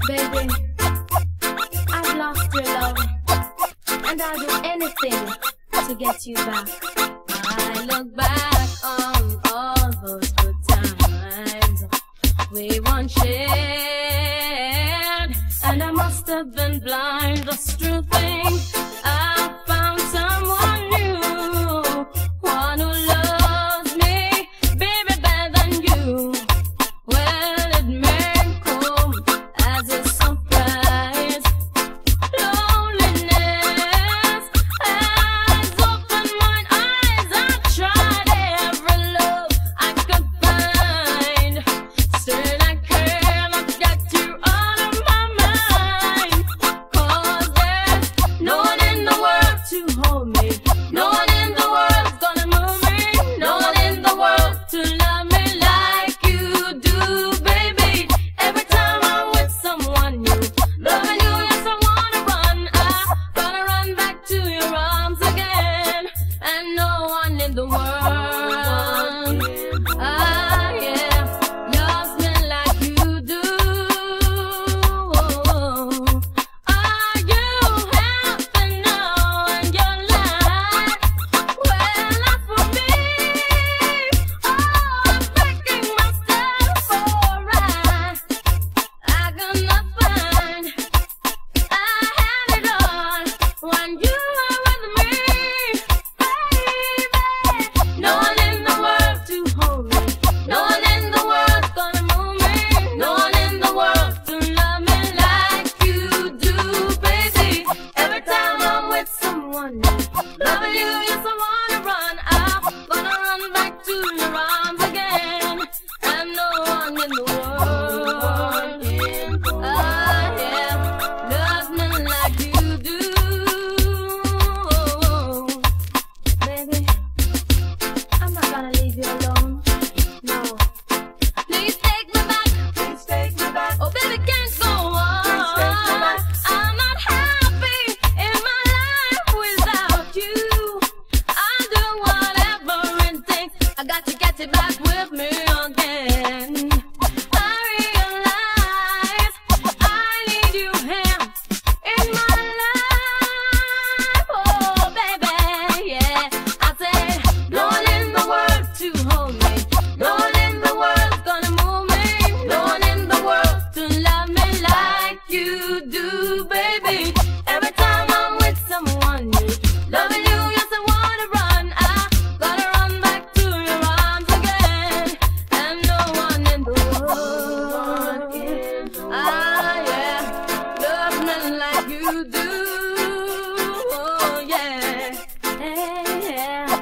Baby, I've lost your love, and I'll do anything to get you back. I look back on all those good times we once shared, and I must have been blind just to think I found someone new, one who loves me, baby, better than you. Well, it may come as a surprise. Loneliness has opened my eyes. I've tried every love I could find. Still I cannot get you out of my mind. 'Cause there's no one in the world to hold me. No one in the world's gonna move me. No one in the world to love me like you do, baby. Every time I'm with someone new, loving you, yes, I wanna run. I'm gonna run back to your arms again. And no one in the world, yeah, loves me like you do. Are you happy now in your life? Well, not for me. I'm breaking myself alright. I cannot find I had it all when you were with me, baby. No one in the world to hold me. No one in the world's gonna move me. No one in the world to love me like you do, baby. Every time I'm with someone new, loving you, yes, I wanna run. I'm gonna run back to your arms again. And no one in the world, yeah, loves me like you do, baby. I'm not gonna leave you alone, no. Please take me back. Please take me back. Oh, baby, can't go on. Please take me back. I'm not happy in my life without you. I'll do whatever it takes. I got to get you back with me again. I realize I need you here in my life. Oh, baby, yeah. I said, no one in the world to hold me. No one in the world's gonna move me. No one in the world to love me like you do, baby. Every time I'm with someone new, loving you, yes, I wanna run. I gotta run back to your arms again. And no one in the world, yeah, loves me like you do. Oh, yeah, yeah.